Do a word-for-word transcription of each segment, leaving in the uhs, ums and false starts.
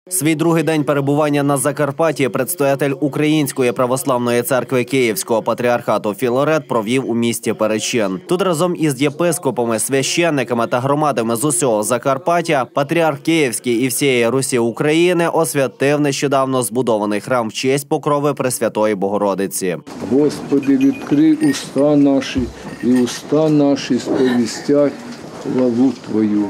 Свій другий день перебування на Закарпатті предстоятель Української православної церкви Київського патріархату Філарет провів у місті Перечин. Тут разом із єпископами, священниками та громадами з усього Закарпаття патріарх Київський і всієї Русі України освятив нещодавно збудований храм в честь покрови Пресвятої Богородиці. Господи, відкрий уста наші, і уста наші сповістять хвалу Твою.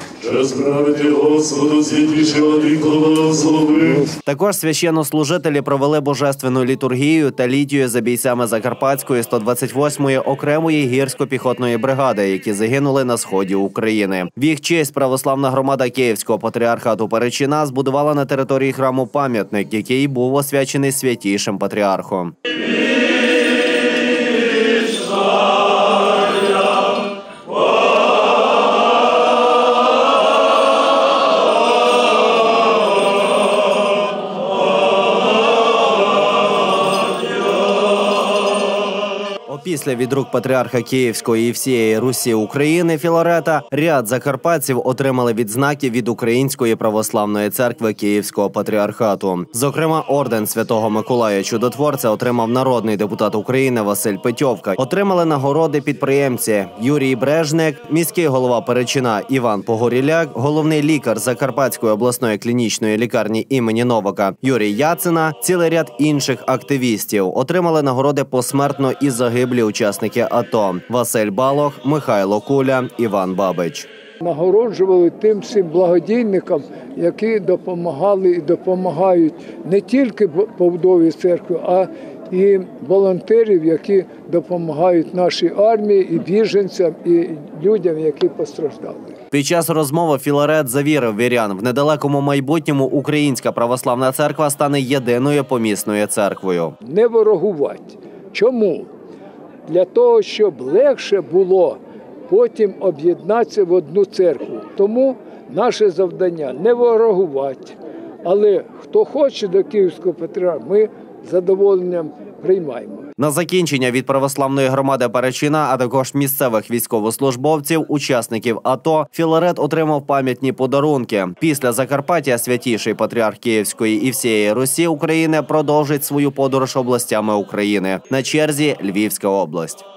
Також священнослужителі провели божественну літургію та літію за бійцями Закарпатської сто двадцять восьмої окремої гірсько-піхотної бригади, які загинули на сході України. В їх честь православна громада Київського патріархату Перечина збудувала на території храму пам'ятник, який був освячений святішим патріархом. Після від рук патріарха Київської і всієї Русі України Філарета ряд закарпатців отримали відзнаки від Української православної церкви Київського патріархату. Зокрема, орден Святого Миколая Чудотворця отримав народний депутат України Василь Петьовка. Отримали нагороди підприємці Юрій Брежник, міський голова Перечина Іван Погоріляк, головний лікар Закарпатської обласної клінічної лікарні імені Новака Юрій Яцина, цілий ряд інших активістів. Отримали нагороди посмертно і загиблі учасники АТО – Василь Балох, Михайло Куля, Іван Бабич. Нагороджували тим всім благодійникам, які допомагали і допомагають не тільки побудові церкви, а і волонтерів, які допомагають нашій армії, і біженцям, і людям, які постраждали. Під час розмови Філарет завірив вірян, в недалекому майбутньому Українська православна церква стане єдиною помісною церквою. Не ворогувати. Чому? Для того, щоб легше було потім об'єднатися в одну церкву. Тому наше завдання – не ворогувати. Але хто хоче до Київського патріархату, ми з задоволенням приймаємо. На закінчення від православної громади Перечина, а також місцевих військовослужбовців, учасників АТО, Філарет отримав пам'ятні подарунки. Після Закарпаття святіший патріарх Київської і всієї Русі України продовжить свою подорож областями України. На черзі Львівська область.